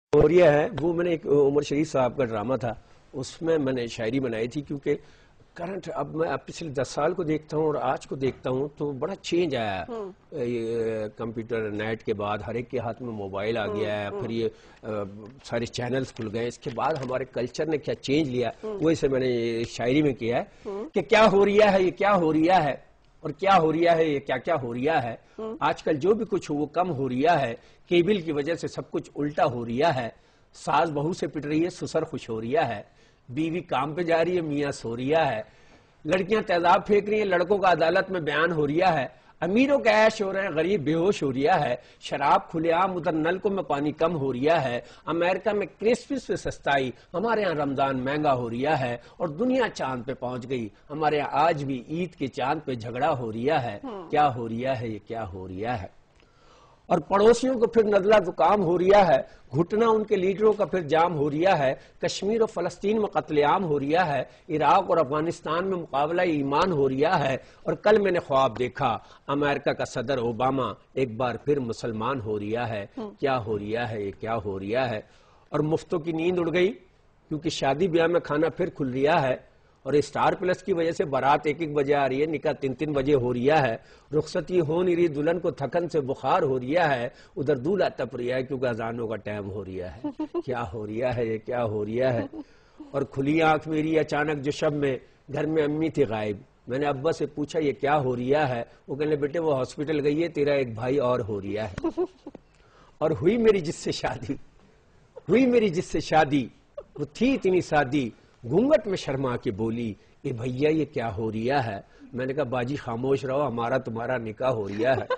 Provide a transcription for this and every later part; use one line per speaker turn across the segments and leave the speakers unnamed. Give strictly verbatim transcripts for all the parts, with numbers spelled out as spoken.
موریہ ہے وہ میں نے ایک عمر شریف صاحب کا ڈرامہ تھا، اس میں میں نے شاعری بنائی تھی، کیونکہ کرنٹ اب میں اب پچھلے دس سال کو دیکھتا ہوں اور آج کو دیکھتا ہوں تو بڑا چینج آیا ہے۔ یہ کمپیوٹر نیٹ کے بعد ہر ایک کے ہاتھ میں موبائل آ گیا ہے، پھر یہ سارے چینلز کھل گئے، اس کے بعد ہمارے کلچر نے کیا چینج لیا وہ اسے میں نے شاعری میں کیا ہے کہ کیا ہو رہا ہے، یہ کیا ہو رہا ہے اور کیا ہو رہا ہے، یہ کیا کیا ہو رہا ہے۔ آج کل جو بھی کچھ ہو وہ کم ہو رہا ہے، کیبل کی وجہ سے سب کچھ الٹا ہو رہا ہے، ساس بہو سے پٹ رہی ہے، سسر خوش ہو رہا ہے، بیوی کام پہ جا رہی ہے، میاں سو رہا ہے، لڑکیاں تیزاب پھینک رہی ہیں، لڑکوں کا عدالت میں بیان ہو رہا ہے، امیروں کا عیش ہو رہا ہے، غریب بے ہوش ہو رہا ہے، شراب کھلے عام، ادھر نلکوں میں پانی کم ہو رہا ہے، امریکہ میں کرسمس پہ سستائی، ہمارے ہاں رمضان مہنگا ہو رہا ہے، اور دنیا چاند پہ پہنچ گئی، ہمارے ہاں آج بھی عید کے چاند پہ جھگڑا ہو رہا ہے۔ کیا ہو رہا ہے، یہ کیا ہو رہا ہے۔ اور پڑوسیوں کو پھر نزلہ زکام ہو رہا ہے، گھٹنا ان کے لیڈروں کا پھر جام ہو رہا ہے، کشمیر اور فلسطین میں قتل عام ہو رہا ہے، عراق اور افغانستان میں مقابلہ ایمان ہو رہا ہے، اور کل میں نے خواب دیکھا امریکہ کا صدر اوباما ایک بار پھر مسلمان ہو رہا ہے۔ کیا ہو رہا ہے، یہ کیا ہو رہا ہے۔ اور مفتوں کی نیند اڑ گئی، کیونکہ شادی بیاہ میں کھانا پھر کھل رہا ہے، اور اسٹار پلس کی وجہ سے بارات ایک ایک بجے آ رہی ہے، نکاح تین تین بجے ہو رہا ہے، رخصتی ہو نہیں رہی، دلہن کو تھکن سے بخار ہو رہا ہے، ادھر دولہا تپ رہا ہے کیونکہ اذانوں کا ٹائم ہو رہا ہے۔ کیا ہو رہا ہے، یہ کیا ہو رہا ہے۔ اور کھلی آنکھ میری اچانک جو شب میں، گھر میں امی تھی غائب، میں نے ابا سے پوچھا یہ کیا ہو رہا ہے، وہ کہنے بیٹے وہ ہاسپٹل گئی ہے، تیرا ایک بھائی اور ہو رہا ہے۔ اور ہوئی میری جس سے شادی، ہوئی میری جس سے شادی، وہ تھی اتنی سادی، گھونگھٹ میں شرما کے بولی اے بھیا یہ کیا ہو رہا ہے۔ میں نے کہا باجی خاموش رہو، ہمارا تمہارا نکاح ہو رہا ہے۔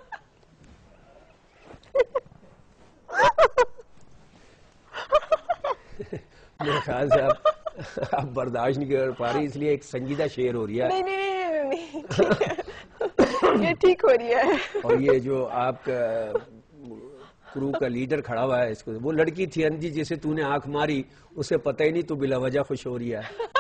میرے خیال سے اب اب برداشت نہیں کر پا رہی، اس لیے ایک سنجیدہ شعر ہو رہا ہے۔
نہیں نہیں نہیں یہ ٹھیک ہو رہا ہے۔
اور یہ جو آپ کا کرو کا لیڈر کھڑا ہوا ہے، اس کو وہ لڑکی تھی انجی جسے تو نے آنکھ ماری، اسے پتہ ہی نہیں تو بلا وجہ خوش ہو رہی ہے۔